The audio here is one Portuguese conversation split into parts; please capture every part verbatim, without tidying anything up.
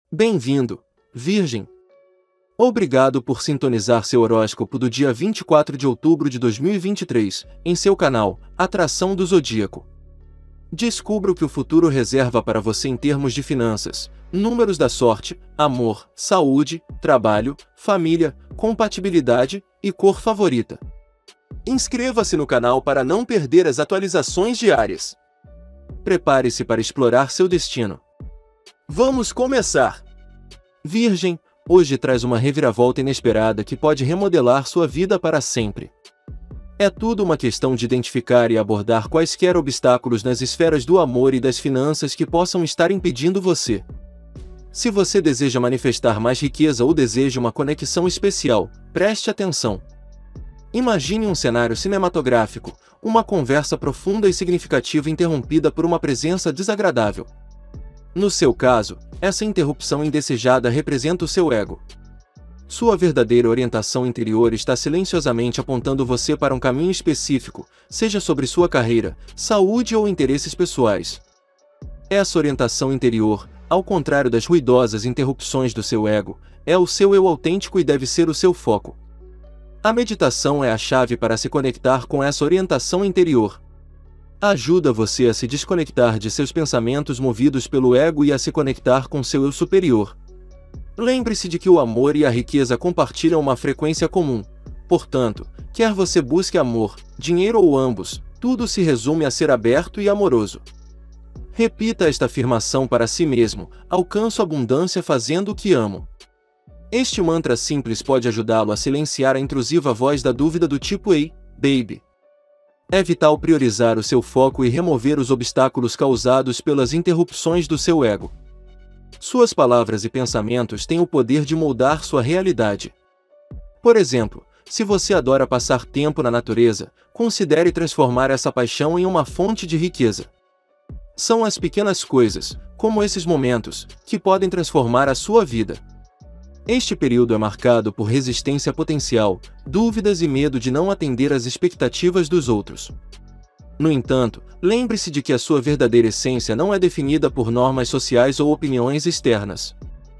Bem-vindo, Virgem! Obrigado por sintonizar seu horóscopo do dia vinte e quatro de outubro de dois mil e vinte e três, em seu canal, Atração do Zodíaco. Descubra o que o futuro reserva para você em termos de finanças, números da sorte, amor, saúde, trabalho, família, compatibilidade e cor favorita. Inscreva-se no canal para não perder as atualizações diárias. Prepare-se para explorar seu destino. Vamos começar! Virgem, hoje traz uma reviravolta inesperada que pode remodelar sua vida para sempre. É tudo uma questão de identificar e abordar quaisquer obstáculos nas esferas do amor e das finanças que possam estar impedindo você. Se você deseja manifestar mais riqueza ou deseja uma conexão especial, preste atenção. Imagine um cenário cinematográfico, uma conversa profunda e significativa interrompida por uma presença desagradável. No seu caso, essa interrupção indesejada representa o seu ego. Sua verdadeira orientação interior está silenciosamente apontando você para um caminho específico, seja sobre sua carreira, saúde ou interesses pessoais. Essa orientação interior, ao contrário das ruidosas interrupções do seu ego, é o seu eu autêntico e deve ser o seu foco. A meditação é a chave para se conectar com essa orientação interior. Ajuda você a se desconectar de seus pensamentos movidos pelo ego e a se conectar com seu eu superior. Lembre-se de que o amor e a riqueza compartilham uma frequência comum. Portanto, quer você busque amor, dinheiro ou ambos, tudo se resume a ser aberto e amoroso. Repita esta afirmação para si mesmo: alcanço abundância fazendo o que amo. Este mantra simples pode ajudá-lo a silenciar a intrusiva voz da dúvida do tipo "Ei, baby". É vital priorizar o seu foco e remover os obstáculos causados pelas interrupções do seu ego. Suas palavras e pensamentos têm o poder de moldar sua realidade. Por exemplo, se você adora passar tempo na natureza, considere transformar essa paixão em uma fonte de riqueza. São as pequenas coisas, como esses momentos, que podem transformar a sua vida. Este período é marcado por resistência potencial, dúvidas e medo de não atender às expectativas dos outros. No entanto, lembre-se de que a sua verdadeira essência não é definida por normas sociais ou opiniões externas.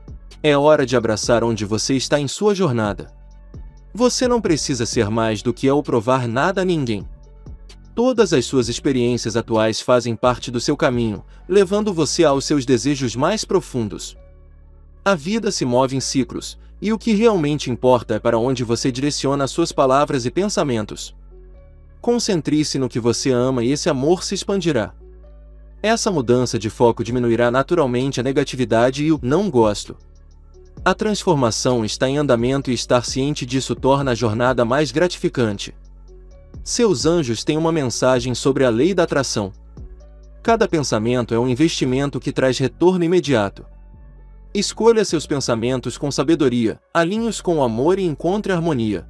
É hora de abraçar onde você está em sua jornada. Você não precisa ser mais do que é ou provar nada a ninguém. Todas as suas experiências atuais fazem parte do seu caminho, levando você aos seus desejos mais profundos. A vida se move em ciclos, e o que realmente importa é para onde você direciona suas palavras e pensamentos. Concentre-se no que você ama e esse amor se expandirá. Essa mudança de foco diminuirá naturalmente a negatividade e o "não gosto". A transformação está em andamento e estar ciente disso torna a jornada mais gratificante. Seus anjos têm uma mensagem sobre a lei da atração. Cada pensamento é um investimento que traz retorno imediato. Escolha seus pensamentos com sabedoria, alinhe-os com o amor e encontre harmonia.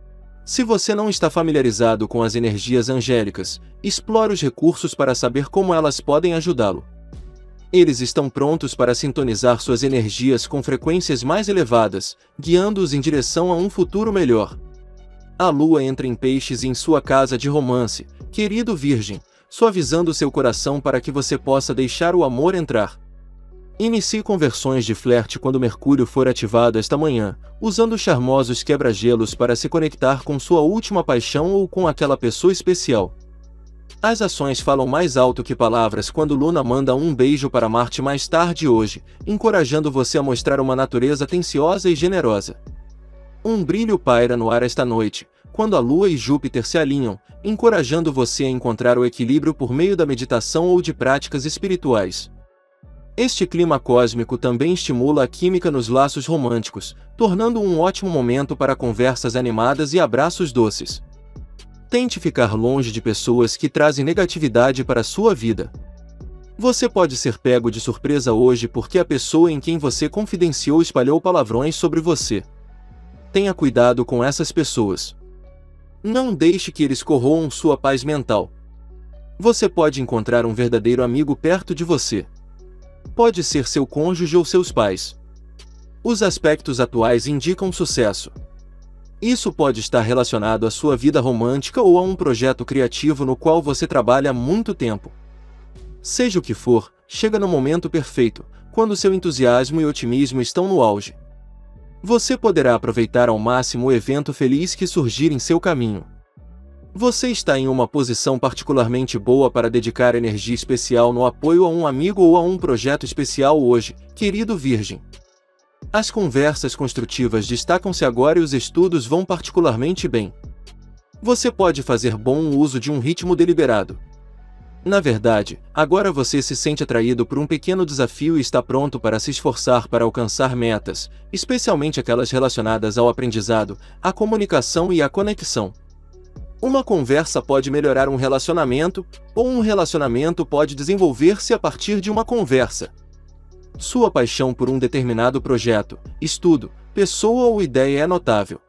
Se você não está familiarizado com as energias angélicas, explore os recursos para saber como elas podem ajudá-lo. Eles estão prontos para sintonizar suas energias com frequências mais elevadas, guiando-os em direção a um futuro melhor. A lua entra em peixes em sua casa de romance, querido Virgem, suavizando seu coração para que você possa deixar o amor entrar. Inicie conversões de flerte quando Mercúrio for ativado esta manhã, usando charmosos quebra-gelos para se conectar com sua última paixão ou com aquela pessoa especial. As ações falam mais alto que palavras quando Luna manda um beijo para Marte mais tarde hoje, encorajando você a mostrar uma natureza atenciosa e generosa. Um brilho paira no ar esta noite, quando a Lua e Júpiter se alinham, encorajando você a encontrar o equilíbrio por meio da meditação ou de práticas espirituais. Este clima cósmico também estimula a química nos laços românticos, tornando um ótimo momento para conversas animadas e abraços doces. Tente ficar longe de pessoas que trazem negatividade para a sua vida. Você pode ser pego de surpresa hoje porque a pessoa em quem você confidenciou espalhou palavrões sobre você. Tenha cuidado com essas pessoas. Não deixe que eles corroam sua paz mental. Você pode encontrar um verdadeiro amigo perto de você. Pode ser seu cônjuge ou seus pais. Os aspectos atuais indicam sucesso. Isso pode estar relacionado à sua vida romântica ou a um projeto criativo no qual você trabalha há muito tempo. Seja o que for, chega no momento perfeito, quando seu entusiasmo e otimismo estão no auge. Você poderá aproveitar ao máximo o evento feliz que surgir em seu caminho. Você está em uma posição particularmente boa para dedicar energia especial no apoio a um amigo ou a um projeto especial hoje, querido Virgem. As conversas construtivas destacam-se agora e os estudos vão particularmente bem. Você pode fazer bom uso de um ritmo deliberado. Na verdade, agora você se sente atraído por um pequeno desafio e está pronto para se esforçar para alcançar metas, especialmente aquelas relacionadas ao aprendizado, à comunicação e à conexão. Uma conversa pode melhorar um relacionamento, ou um relacionamento pode desenvolver-se a partir de uma conversa. Sua paixão por um determinado projeto, estudo, pessoa ou ideia é notável.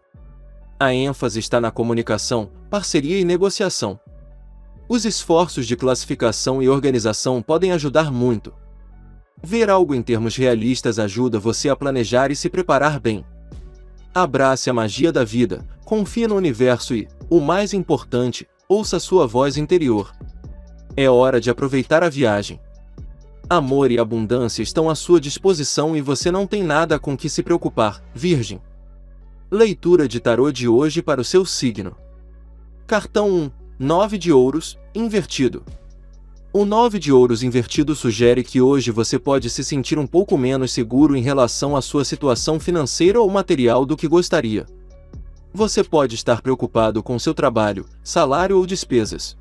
A ênfase está na comunicação, parceria e negociação. Os esforços de classificação e organização podem ajudar muito. Ver algo em termos realistas ajuda você a planejar e se preparar bem. Abrace a magia da vida, confie no universo e, o mais importante, ouça sua voz interior. É hora de aproveitar a viagem. Amor e abundância estão à sua disposição e você não tem nada com que se preocupar, Virgem. Leitura de tarô de hoje para o seu signo. Cartão um, nove de ouros, invertido. O nove de ouros invertido sugere que hoje você pode se sentir um pouco menos seguro em relação à sua situação financeira ou material do que gostaria. Você pode estar preocupado com seu trabalho, salário ou despesas.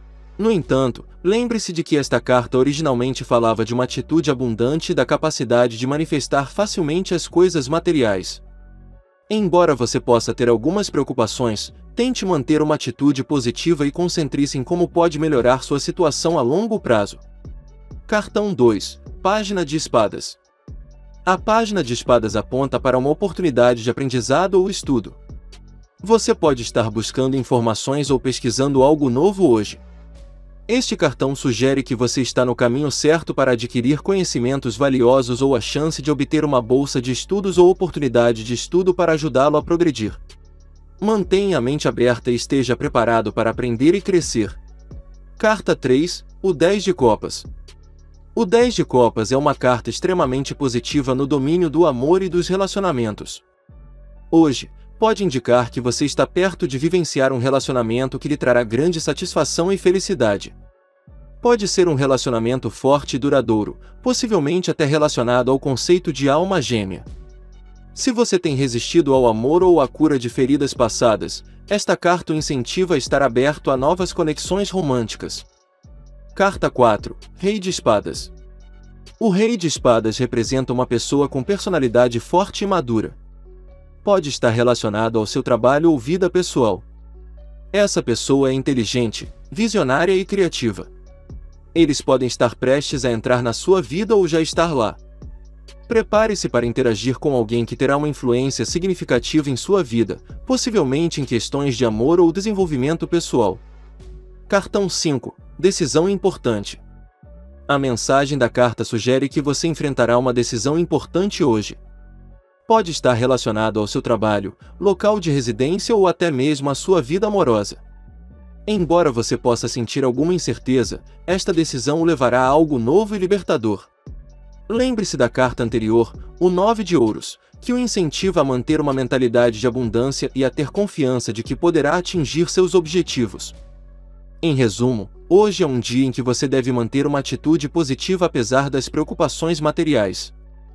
No entanto, lembre-se de que esta carta originalmente falava de uma atitude abundante e da capacidade de manifestar facilmente as coisas materiais. Embora você possa ter algumas preocupações, tente manter uma atitude positiva e concentre-se em como pode melhorar sua situação a longo prazo. Cartão dois, Página de Espadas. A página de espadas aponta para uma oportunidade de aprendizado ou estudo. Você pode estar buscando informações ou pesquisando algo novo hoje. Este cartão sugere que você está no caminho certo para adquirir conhecimentos valiosos ou a chance de obter uma bolsa de estudos ou oportunidade de estudo para ajudá-lo a progredir. Mantenha a mente aberta e esteja preparado para aprender e crescer. Carta três, o dez de copas. O dez de copas é uma carta extremamente positiva no domínio do amor e dos relacionamentos. Hoje, pode indicar que você está perto de vivenciar um relacionamento que lhe trará grande satisfação e felicidade. Pode ser um relacionamento forte e duradouro, possivelmente até relacionado ao conceito de alma gêmea. Se você tem resistido ao amor ou à cura de feridas passadas, esta carta o incentiva a estar aberto a novas conexões românticas. Carta quatro, Rei de Espadas. O Rei de Espadas representa uma pessoa com personalidade forte e madura. Pode estar relacionado ao seu trabalho ou vida pessoal. Essa pessoa é inteligente, visionária e criativa. Eles podem estar prestes a entrar na sua vida ou já estar lá. Prepare-se para interagir com alguém que terá uma influência significativa em sua vida, possivelmente em questões de amor ou desenvolvimento pessoal. Cartão cinco, Decisão importante. A mensagem da carta sugere que você enfrentará uma decisão importante hoje. Pode estar relacionado ao seu trabalho, local de residência ou até mesmo à sua vida amorosa. Embora você possa sentir alguma incerteza, esta decisão o levará a algo novo e libertador. Lembre-se da carta anterior, o nove de ouros, que o incentiva a manter uma mentalidade de abundância e a ter confiança de que poderá atingir seus objetivos. Em resumo, hoje é um dia em que você deve manter uma atitude positiva apesar das preocupações materiais.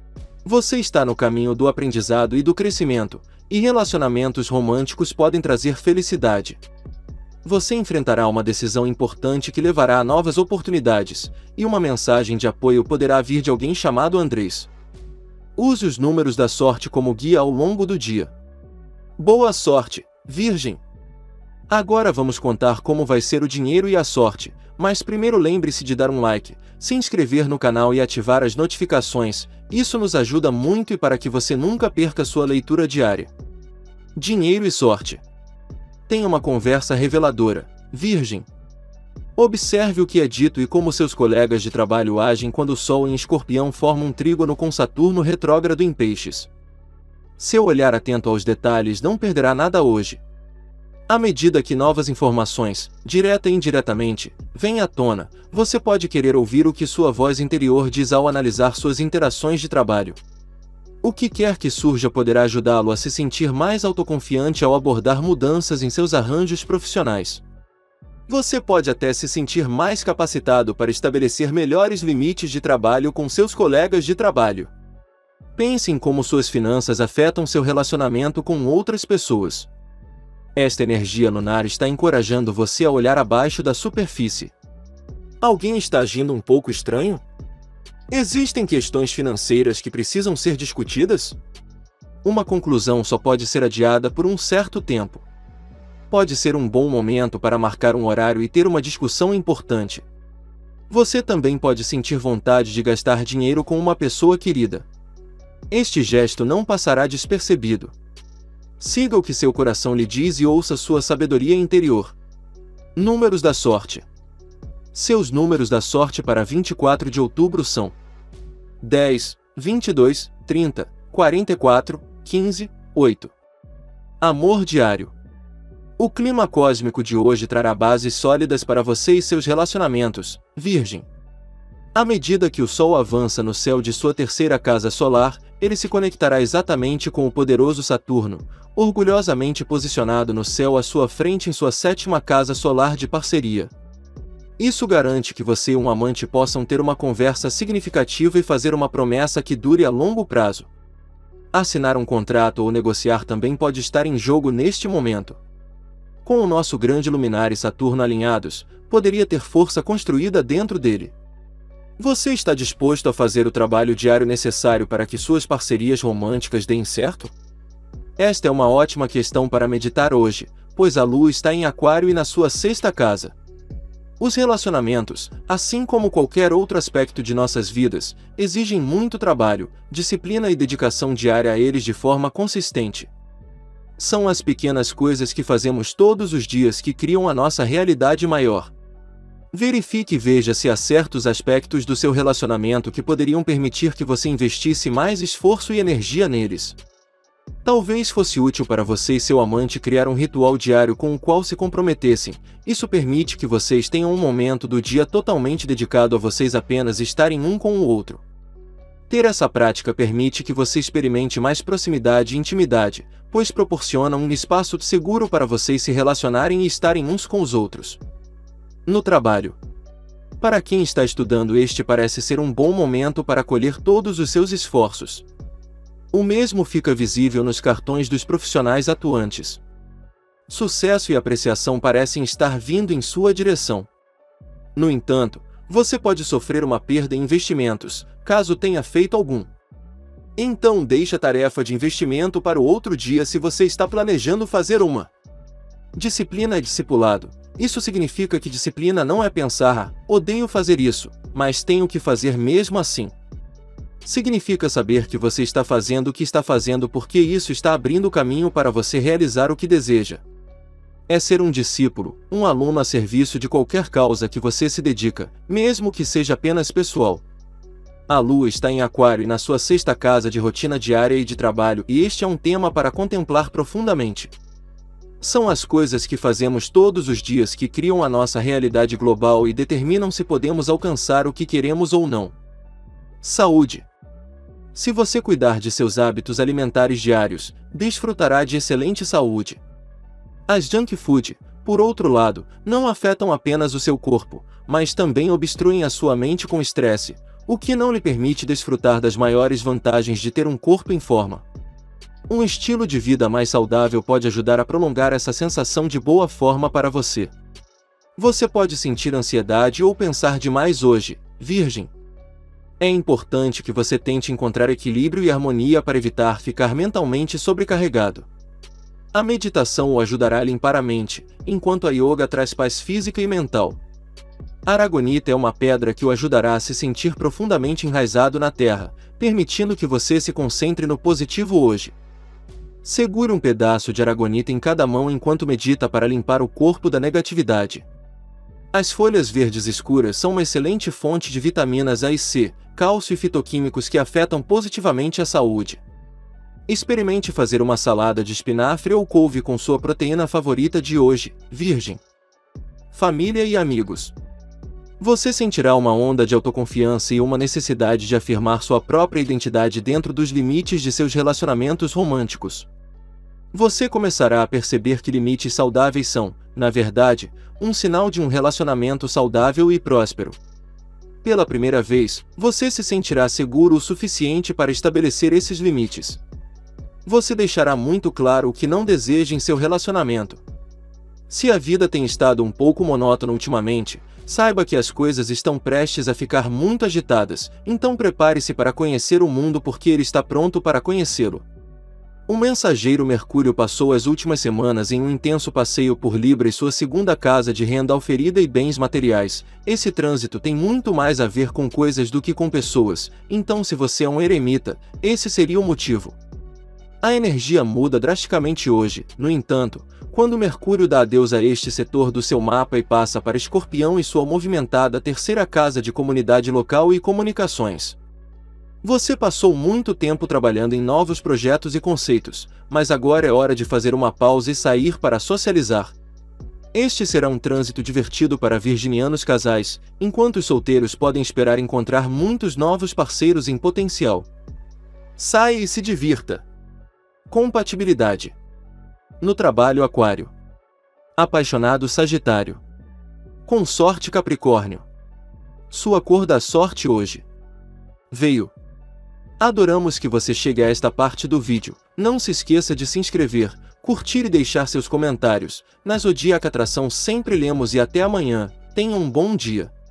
Você está no caminho do aprendizado e do crescimento, e relacionamentos românticos podem trazer felicidade. Você enfrentará uma decisão importante que levará a novas oportunidades, e uma mensagem de apoio poderá vir de alguém chamado Andrés. Use os números da sorte como guia ao longo do dia. Boa sorte, Virgem! Agora vamos contar como vai ser o dinheiro e a sorte, mas primeiro lembre-se de dar um like, se inscrever no canal e ativar as notificações, isso nos ajuda muito e para que você nunca perca sua leitura diária. Dinheiro e sorte. Tenha uma conversa reveladora, Virgem. Observe o que é dito e como seus colegas de trabalho agem quando o Sol em Escorpião forma um trígono com Saturno retrógrado em Peixes. Seu olhar atento aos detalhes não perderá nada hoje. À medida que novas informações, direta e indiretamente, vêm à tona, você pode querer ouvir o que sua voz interior diz ao analisar suas interações de trabalho. O que quer que surja poderá ajudá-lo a se sentir mais autoconfiante ao abordar mudanças em seus arranjos profissionais. Você pode até se sentir mais capacitado para estabelecer melhores limites de trabalho com seus colegas de trabalho. Pense em como suas finanças afetam seu relacionamento com outras pessoas. Esta energia lunar está encorajando você a olhar abaixo da superfície. Alguém está agindo um pouco estranho? Existem questões financeiras que precisam ser discutidas? Uma conclusão só pode ser adiada por um certo tempo. Pode ser um bom momento para marcar um horário e ter uma discussão importante. Você também pode sentir vontade de gastar dinheiro com uma pessoa querida. Este gesto não passará despercebido. Siga o que seu coração lhe diz e ouça sua sabedoria interior. Números da sorte. Seus números da sorte para vinte e quatro de outubro são dez, vinte e dois, trinta, quarenta e quatro, quinze, oito. Amor diário. O clima cósmico de hoje trará bases sólidas para você e seus relacionamentos, Virgem. À medida que o Sol avança no céu de sua terceira casa solar, ele se conectará exatamente com o poderoso Saturno, orgulhosamente posicionado no céu à sua frente em sua sétima casa solar de parceria. Isso garante que você e um amante possam ter uma conversa significativa e fazer uma promessa que dure a longo prazo. Assinar um contrato ou negociar também pode estar em jogo neste momento. Com o nosso grande luminar e Saturno alinhados, poderia ter força construída dentro dele. Você está disposto a fazer o trabalho diário necessário para que suas parcerias românticas deem certo? Esta é uma ótima questão para meditar hoje, pois a Lua está em Aquário e na sua sexta casa. Os relacionamentos, assim como qualquer outro aspecto de nossas vidas, exigem muito trabalho, disciplina e dedicação diária a eles de forma consistente. São as pequenas coisas que fazemos todos os dias que criam a nossa realidade maior. Verifique e veja se há certos aspectos do seu relacionamento que poderiam permitir que você investisse mais esforço e energia neles. Talvez fosse útil para você e seu amante criar um ritual diário com o qual se comprometessem. Isso permite que vocês tenham um momento do dia totalmente dedicado a vocês apenas estarem um com o outro. Ter essa prática permite que você experimente mais proximidade e intimidade, pois proporciona um espaço seguro para vocês se relacionarem e estarem uns com os outros. No trabalho. Para quem está estudando, este parece ser um bom momento para colher todos os seus esforços. O mesmo fica visível nos cartões dos profissionais atuantes. Sucesso e apreciação parecem estar vindo em sua direção. No entanto, você pode sofrer uma perda em investimentos, caso tenha feito algum. Então deixe a tarefa de investimento para o outro dia se você está planejando fazer uma. Disciplina é discipulado. Isso significa que disciplina não é pensar, ah, odeio fazer isso, mas tenho que fazer mesmo assim. Significa saber que você está fazendo o que está fazendo porque isso está abrindo o caminho para você realizar o que deseja. É ser um discípulo, um aluno a serviço de qualquer causa que você se dedica, mesmo que seja apenas pessoal. A Lua está em Aquário e na sua sexta casa de rotina diária e de trabalho, e este é um tema para contemplar profundamente. São as coisas que fazemos todos os dias que criam a nossa realidade global e determinam se podemos alcançar o que queremos ou não. Saúde. Se você cuidar de seus hábitos alimentares diários, desfrutará de excelente saúde. As junk food, por outro lado, não afetam apenas o seu corpo, mas também obstruem a sua mente com estresse, o que não lhe permite desfrutar das maiores vantagens de ter um corpo em forma. Um estilo de vida mais saudável pode ajudar a prolongar essa sensação de boa forma para você. Você pode sentir ansiedade ou pensar demais hoje, Virgem. É importante que você tente encontrar equilíbrio e harmonia para evitar ficar mentalmente sobrecarregado. A meditação o ajudará a limpar a mente, enquanto a yoga traz paz física e mental. A aragonita é uma pedra que o ajudará a se sentir profundamente enraizado na terra, permitindo que você se concentre no positivo hoje. Segure um pedaço de aragonita em cada mão enquanto medita para limpar o corpo da negatividade. As folhas verdes escuras são uma excelente fonte de vitaminas A e C, cálcio e fitoquímicos que afetam positivamente a saúde. Experimente fazer uma salada de espinafre ou couve com sua proteína favorita de hoje, Virgem. Família e amigos. Você sentirá uma onda de autoconfiança e uma necessidade de afirmar sua própria identidade dentro dos limites de seus relacionamentos românticos. Você começará a perceber que limites saudáveis são, na verdade, um sinal de um relacionamento saudável e próspero. Pela primeira vez, você se sentirá seguro o suficiente para estabelecer esses limites. Você deixará muito claro o que não deseja em seu relacionamento. Se a vida tem estado um pouco monótona ultimamente, saiba que as coisas estão prestes a ficar muito agitadas, então prepare-se para conhecer o mundo porque ele está pronto para conhecê-lo. O mensageiro Mercúrio passou as últimas semanas em um intenso passeio por Libra e sua segunda casa de renda oferida e bens materiais. Esse trânsito tem muito mais a ver com coisas do que com pessoas, então se você é um eremita, esse seria o motivo. A energia muda drasticamente hoje, no entanto, quando Mercúrio dá adeus a este setor do seu mapa e passa para Escorpião e sua movimentada terceira casa de comunidade local e comunicações. Você passou muito tempo trabalhando em novos projetos e conceitos, mas agora é hora de fazer uma pausa e sair para socializar. Este será um trânsito divertido para virginianos casais, enquanto os solteiros podem esperar encontrar muitos novos parceiros em potencial. Saia e se divirta. Compatibilidade. No trabalho, Aquário. Apaixonado, Sagitário. Consorte, Capricórnio. Sua cor da sorte hoje. Veio. Adoramos que você chegue a esta parte do vídeo. Não se esqueça de se inscrever, curtir e deixar seus comentários. Na Zodíaca Atração sempre lemos e até amanhã. Tenha um bom dia.